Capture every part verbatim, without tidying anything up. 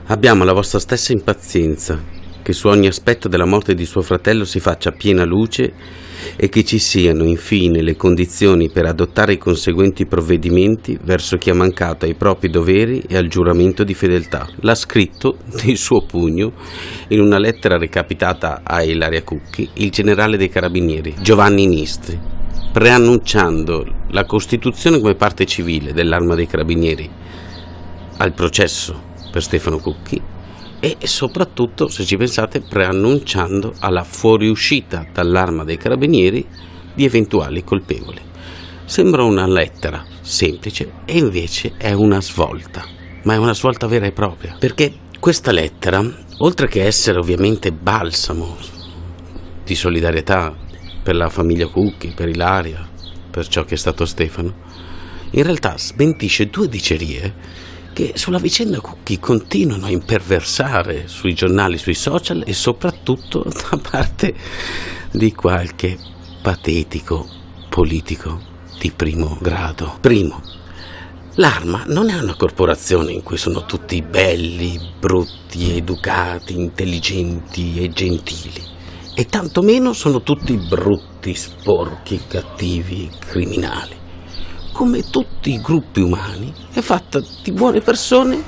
Abbiamo la vostra stessa impazienza che su ogni aspetto della morte di suo fratello si faccia piena luce e che ci siano infine le condizioni per adottare i conseguenti provvedimenti verso chi ha mancato ai propri doveri e al giuramento di fedeltà. L'ha scritto di suo pugno in una lettera recapitata a Ilaria Cucchi il generale dei carabinieri Giovanni Nistri, preannunciando la costituzione come parte civile dell'Arma dei Carabinieri al processo per Stefano Cucchi e soprattutto, se ci pensate, preannunciando alla fuoriuscita dall'Arma dei Carabinieri di eventuali colpevoli. Sembra una lettera semplice e invece è una svolta, ma è una svolta vera e propria, perché questa lettera, oltre che essere ovviamente balsamo di solidarietà per la famiglia Cucchi, per Ilaria, per ciò che è stato Stefano, in realtà smentisce due dicerie che sulla vicenda Cucchi continuano a imperversare sui giornali, sui social e soprattutto da parte di qualche patetico politico di primo grado. Primo, l'Arma non è una corporazione in cui sono tutti belli, brutti, educati, intelligenti e gentili, e tantomeno sono tutti brutti, sporchi, cattivi, criminali. Come tutti i gruppi umani, è fatta di buone persone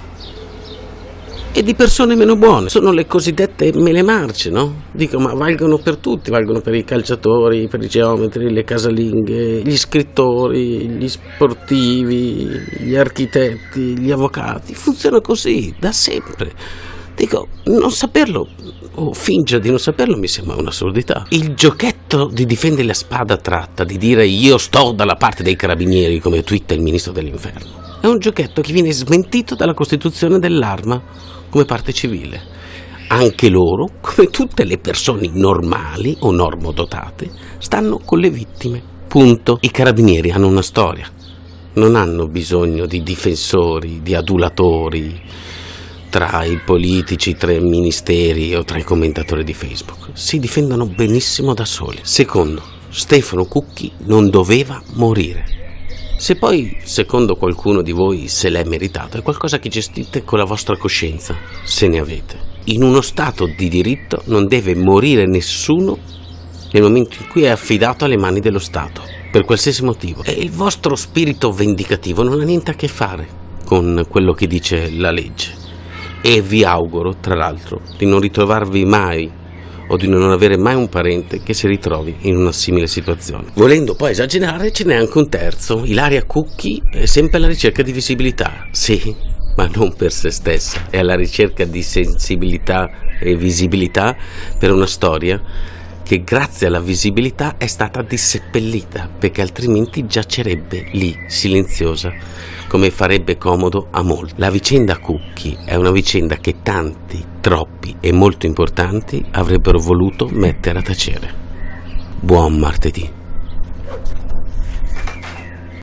e di persone meno buone. Sono le cosiddette mele marce, no? Dico, ma valgono per tutti, valgono per i calciatori, per i geometri, le casalinghe, gli scrittori, gli sportivi, gli architetti, gli avvocati. Funziona così, da sempre. Dico, non saperlo o fingere di non saperlo mi sembra un'assurdità. Il giochetto di difendere la spada tratta, di dire io sto dalla parte dei carabinieri come twitta il ministro dell'inferno, è un giochetto che viene smentito dalla Costituzione dell'Arma come parte civile. Anche loro, come tutte le persone normali o normodotate, stanno con le vittime. Punto. I carabinieri hanno una storia, non hanno bisogno di difensori, di adulatori tra i politici, tra i ministeri o tra i commentatori di Facebook. Si difendono benissimo da soli. Secondo, Stefano Cucchi non doveva morire. Se poi, secondo qualcuno di voi, se l'è meritato, è qualcosa che gestite con la vostra coscienza, se ne avete. In uno Stato di diritto non deve morire nessuno nel momento in cui è affidato alle mani dello Stato, per qualsiasi motivo. E il vostro spirito vendicativo non ha niente a che fare con quello che dice la legge. E vi auguro, tra l'altro, di non ritrovarvi mai o di non avere mai un parente che si ritrovi in una simile situazione. Volendo poi esagerare, ce n'è anche un terzo. Ilaria Cucchi è sempre alla ricerca di visibilità. Sì, ma non per se stessa. È alla ricerca di sensibilità e visibilità per una storia che grazie alla visibilità è stata disseppellita, perché altrimenti giacerebbe lì, silenziosa, come farebbe comodo a molti. La vicenda Cucchi è una vicenda che tanti, troppi e molto importanti avrebbero voluto mettere a tacere. Buon martedì.